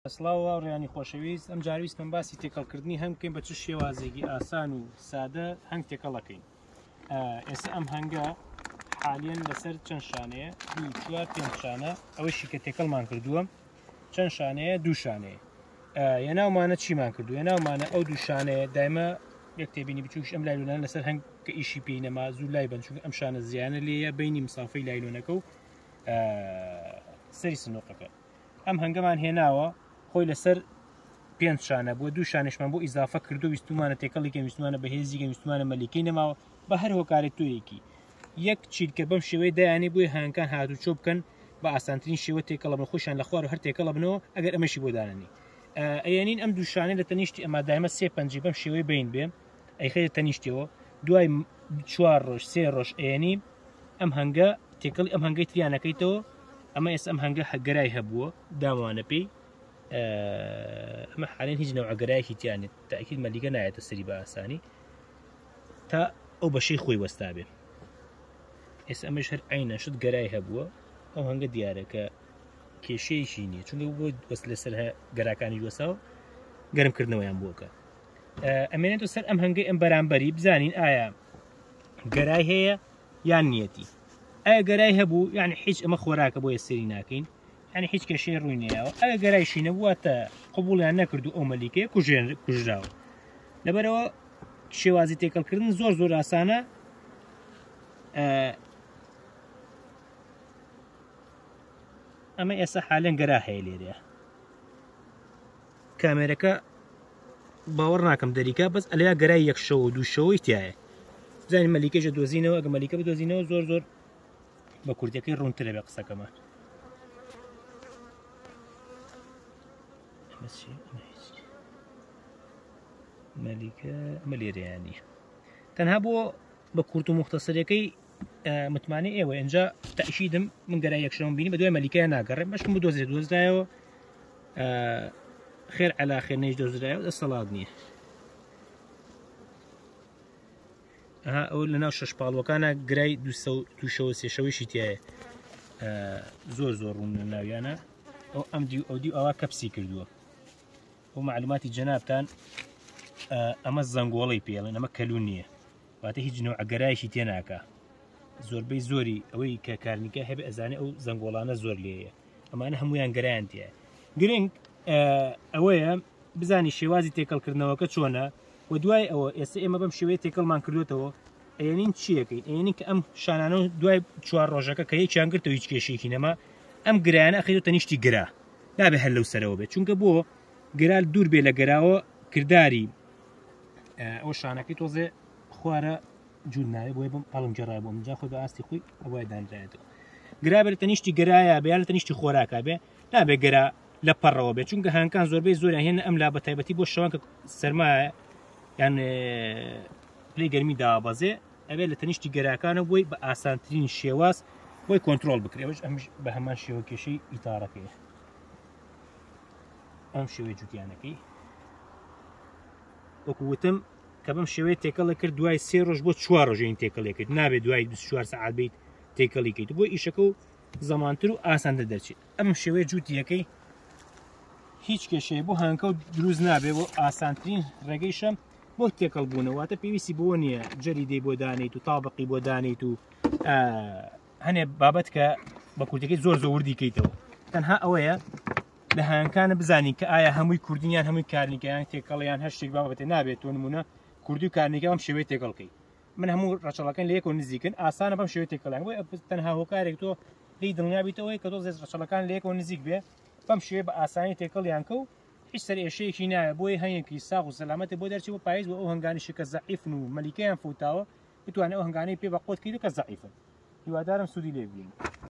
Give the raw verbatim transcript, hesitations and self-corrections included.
سڵاو هاوڕێیانی خۆشەویست، ئەم جارویستم باسی تێکەڵکردنی هەنگ بکەین بە چ شێوازێکی ئاسان و سادە هەنگ تێکەڵەکەین. ئێستا ئەم هەنگە حالیان لەسەر چەند شانەیە؟ دوو چوار پێنج شانە، ئەوەشی کە تێکەڵمان کردووە چەند شانەیە؟ دوو شانەیە. یەناومانە چیمان کردو؟ یەناومانە ئەو دوو شانەیە دایمە یەک تێبینی بچووش ئەم لایلۆنان لەسەر هەنگ کە ئیشی پێی نەما زوو لای بن، چونکە ئەم شانە زیانە لێیە بینی مسافەی لایلۆنەکە و سەری سنووقەکە. ئەم هەنگەمان هێناوە خۆی لەسەر پێنج شانە بۆ دوو شانشمان بۆ ئیزافە کردو، ویستمانە تێکەڵێکی ویستمانە بەهێزیگە ویستمانە مەلیکەی نەماوە بە هەر هۆکارێک توەیەکی یەک چیرکە بەم شێوەی دایانی بۆی هەنگەکان هاتوو چۆ بکەن بە ئاسانترین شێوە تێکەڵە بن، خۆشیان لە خوار و هەر تێکەڵە بنەوە ئەگەر ئەمەشی بۆ داننی. ئەیانین ئەم دوو شانەی لە تەنیشتی ئەمە دایمە سێ پەنجی بەم شێوەی بین بێ ئەیخێتە تەنیشتەوە، دوای چوار ڕۆژ سێ ڕۆژ ئەیانی ئەم هەنگە تێکەڵی ئەم هەنگەی تریانەکەیتەوە. ئەمە ئێستا ئەم هەنگە هەگەرای هەبووە داوانە پێی، ئەمە حالێن هیچ نەوعگەرایەکی تیانێت، تاکید مەلیگە نایێتە سەری بە ئاسانی تا ئەو بەشەی خۆی وەستا بێ. ئێستا ئەمەش هەر عینە شت گەرای هەبووە، ئەو هەنگە دیارە کە کێشەیەشی نییە، چونکە بۆ وەست لەسەر گەراکانی وەساوە گەرمکردنەوەیان بووەکە. ئەمێنێتەوە سەر ئەم هەنگەی ئەم بەرامبەری بزانین ئایا گەرای هەیە یان نیەتی. ئایا گەرای هەبوو یعنی هیچ ئەمە خۆراکە بۆ یەسەری ناکەین، یعنی هیچ کێشەی ڕووی نەیەوە. ئەگە گەرایشی نەبوواتە قبوڵیان نەکردو ئەو مەلیکەیە کوژراوە. لەبەرەوە شێوازی تێکەڵکردن زۆر زۆر ئاسانە. ئەمە ئێستا حالێن گەرا هەیە لێرەیە، کامێرەکە باوەڕ ناکەم دەریکا، بەس ئەلیا گەرای یەک شەوە دوو شەوەی تایە. بزانین مەلیکەیشە دۆزینەوە، ئەگە مەلیکە بدۆزینەوە زۆر زۆر بە کورتەکەی ڕوونترە بێ قسەکەمان. مەلیکە ئەمە لێرەیانی تەنها بۆ بە کورت و مختصرەکەی متمانەی ئێوە ئەنجا تەئکیدم من گەرای یەکشەوەم بینی بە دوای مەلیکەیە ناگەڕێم، بەشکم بۆ دۆزرێت دۆزرایەوە خێر عەلا خێر نەیش دۆزرایەوە دەسەڵات نییە. ئەها ئەو لەناو شەش پاڵوەکانە گرای دووشەوە سێشەوەیشی تایە زۆر زۆر ڕوون لە ناویانە. ئەو ئەم دی ئەو دی ئەوە کەپسی کردووە. ئەو معلوماتی جەنابتان ئەمە زەنگۆڵی پێڵێن، ئەمە کەلوون نییە، واتە هیچ نەوعگەرایەکی تێناکە. زۆربەی زۆری ئەوەی کە کارنیکە هەبێ ئەزانێ ئەو زەنگۆڵانە زۆر لێیە، ئەمانە هەمویان گەرایان تایە. گرنگ ئەوەیە بزانی شێوازی تێکەڵکردنەوەکە چۆنە و دوای ئەوە ئێستا ئێمە بەم شێوەیە تێکەڵمان کردوێتەوە. ئەیانین چیەکەین؟ ئەیانین کە ئەم شانانە دوای چوار ڕۆژەکە کە یەکیان گرتەوە هیچ کێشێکی نەما، ئەم گرایانە ئەخەیتەوە تەنیشتی گرا، نابێ هەر لەو سەرەوە بێت، چونکە بۆ گرال دوور بێ لە گەراوە کردداری ئەو شانەکەی تۆزێ خوارە جوور ناوێ بۆی بم پاڵم جێڕای بۆ منجا خۆی بە ئاستی خۆی ئەوای دانرایێتەوە. گرا بێت تەنیشتی گەرایە بێ یان لە تەنیشتی خۆراکە بێ، نابێ گەرا لە پەڕەوە بێت، چونکە هەنگەکان زۆربەی زۆریان هێنە ئەم لا بە تایبەتی بۆ شەوان کە سەرمایە یان پلەی گەرمی دابەزێ، ئەبێت لە تەنیشتی گەراکانە بۆی بە ئاسانترین شێواز بۆی کۆنتترۆل بکرێ. ئەوش ئەمش بە هەمان شێوە کێشەی ئیتارەکەیە. ئەم شێوەی جوتیانەکەی وەکووتم کە بەم شێوەیە تێکەڵە کرد دوای سێ ڕۆژ بۆ چوار ڕۆژین تێکەڵێ کرد، نابێت دوای بیست و چوار سەعات بیت تێکەڵی کەیت بۆ ئیشەکە و زەمانتر و ئاسانتر دەرچێت. ئەم شێوەیە جووتیەکەی هیچ کێشەیە بۆ هەنگەکە و دروست نابێت، بۆ ئاسانترین ڕێگەیشەم بۆ تێکەڵبوونەوەتە پێویستی بۆ نییە جەریدەی بۆ دانیت و تاڵبقی بۆ دانیت و هەنێ بابەت کە بە کورتەکەی زۆر زۆر وردی کەیتەوە. تەنها ئەوەیە لە هەنگەکانە بزانین کە ئایا هەمووی کوردینیان هەمووی کارنیکەیان تێکەڵیان هەر شتێک بابەتێ نابێت تۆ نمونە کوردی و کارنیکە بەم شێوەیە تێکەڵکەی. من هەموو ڕەچەڵەکان لە یەکەوە نزیکن، ئاسانە بەم شێوەیە تێکەڵیان بۆ تەنها هۆکارێک تۆ لی دڵنیابیتەوەی کە تۆ زێ ڕەچەڵەکان لە یەکەوە نزیک بێ بەم شێوەیە بە ئاسانی تێکەڵیان کە و هیچ سەر ئێشەیەکی نایە بۆی هەیەکی ساغ و سەلامەتە بۆ دەرچێت بۆ پاییز بۆ ئەو هەنگانیشی کە زەعیفن و مەلیکەیان فوتاوە بتوانێت ئەو هەنگانەی پێ بە قۆت کەیت و کە زەعیفن. هیوادارم سوودی لێ ببینن.